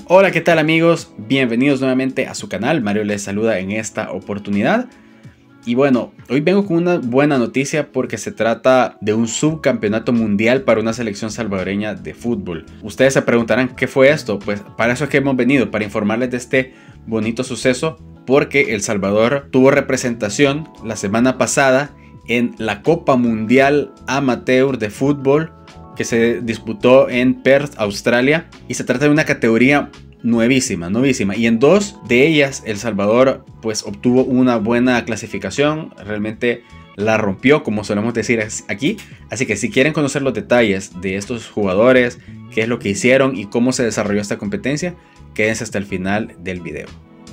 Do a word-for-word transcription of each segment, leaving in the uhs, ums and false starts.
Hola, ¿qué tal amigos? Bienvenidos nuevamente a su canal. Mario les saluda en esta oportunidad. Y bueno, hoy vengo con una buena noticia porque se trata de un subcampeonato mundial para una selección salvadoreña de fútbol. Ustedes se preguntarán ¿qué fue esto? Pues para eso es que hemos venido, para informarles de este bonito suceso, porque El Salvador tuvo representación la semana pasada en la Copa Mundial Amateur de Fútbol que se disputó en Perth, Australia, y se trata de una categoría nuevísima, nuevísima, y en dos de ellas El Salvador pues obtuvo una buena clasificación, realmente la rompió, como solemos decir aquí. Así que si quieren conocer los detalles de estos jugadores, qué es lo que hicieron y cómo se desarrolló esta competencia, quédense hasta el final del video.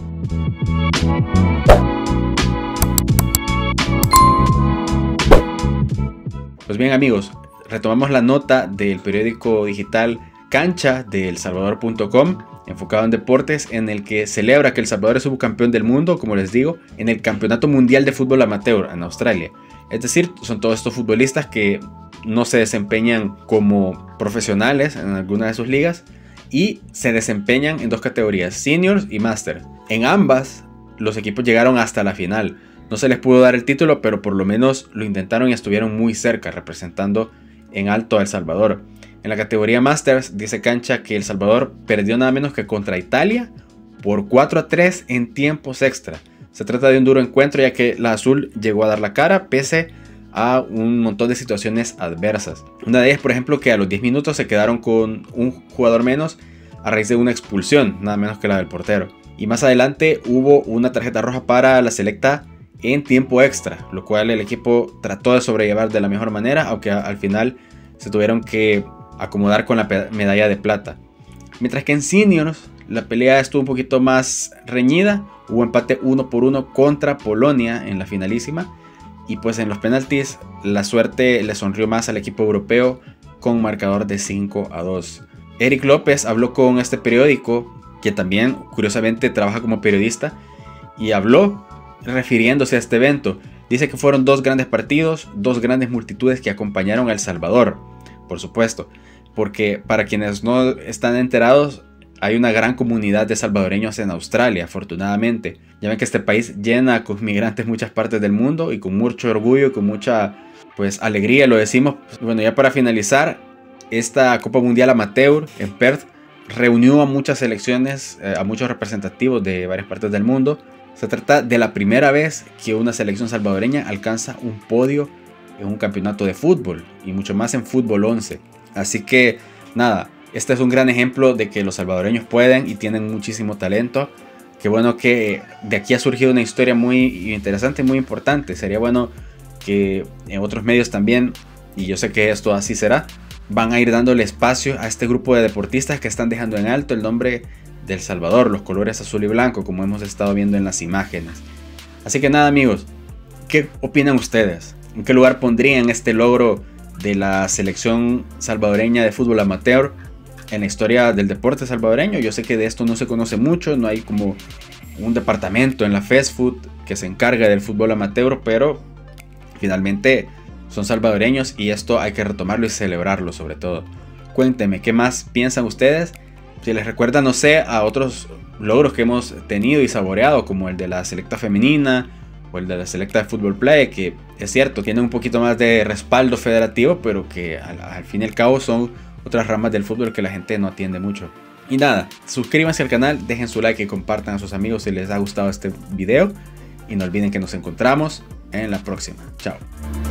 Pues bien amigos, retomamos la nota del periódico digital Cancha de el salvador punto com, enfocado en deportes, en el que celebra que El Salvador es subcampeón del mundo, como les digo, en el Campeonato Mundial de Fútbol Amateur en Australia. Es decir, son todos estos futbolistas que no se desempeñan como profesionales en alguna de sus ligas y se desempeñan en dos categorías, Seniors y Master. En ambas, los equipos llegaron hasta la final. No se les pudo dar el título, pero por lo menos lo intentaron y estuvieron muy cerca, representando en alto a El Salvador. En la categoría Masters dice Cancha que El Salvador perdió nada menos que contra Italia por cuatro a tres en tiempos extra. Se trata de un duro encuentro, ya que la azul llegó a dar la cara pese a un montón de situaciones adversas. Una de ellas, por ejemplo, que a los diez minutos se quedaron con un jugador menos a raíz de una expulsión, nada menos que la del portero. Y más adelante hubo una tarjeta roja para la selecta en tiempo extra, lo cual el equipo trató de sobrellevar de la mejor manera, aunque al final se tuvieron que acomodar con la medalla de plata. Mientras que en Seniors la pelea estuvo un poquito más reñida, hubo empate uno por uno contra Polonia en la finalísima, y pues en los penaltis la suerte le sonrió más al equipo europeo con marcador de cinco a dos. Eric López habló con este periódico, que también curiosamente trabaja como periodista, y habló refiriéndose a este evento. Dice que fueron dos grandes partidos, dos grandes multitudes que acompañaron a El Salvador, por supuesto, porque para quienes no están enterados, hay una gran comunidad de salvadoreños en Australia, afortunadamente. Ya ven que este país llena con migrantes muchas partes del mundo, y con mucho orgullo y con mucha pues alegría lo decimos. Bueno, ya para finalizar, esta Copa Mundial Amateur en Perth reunió a muchas selecciones, a muchos representativos de varias partes del mundo. Se trata de la primera vez que una selección salvadoreña alcanza un podio en un campeonato de fútbol, y mucho más en fútbol once. Así que nada, este es un gran ejemplo de que los salvadoreños pueden y tienen muchísimo talento. Qué bueno que de aquí ha surgido una historia muy interesante, muy importante. Sería bueno que en otros medios también, y yo sé que esto así será, van a ir dándole espacio a este grupo de deportistas que están dejando en alto el nombre de El Salvador, los colores azul y blanco, como hemos estado viendo en las imágenes. Así que nada amigos, ¿qué opinan ustedes? ¿En qué lugar pondrían este logro de la selección salvadoreña de fútbol amateur en la historia del deporte salvadoreño? Yo sé que de esto no se conoce mucho, no hay como un departamento en la FESFUT que se encarga del fútbol amateur, pero finalmente son salvadoreños y esto hay que retomarlo y celebrarlo sobre todo. Cuéntenme, ¿qué más piensan ustedes? Si les recuerda, no sé, a otros logros que hemos tenido y saboreado, como el de la selecta femenina o el de la selecta de fútbol play, que es cierto, tienen un poquito más de respaldo federativo, pero que al, al fin y al cabo son otras ramas del fútbol que la gente no atiende mucho. Y nada, suscríbanse al canal, dejen su like y compartan a sus amigos si les ha gustado este video. Y no olviden que nos encontramos en la próxima. Chao.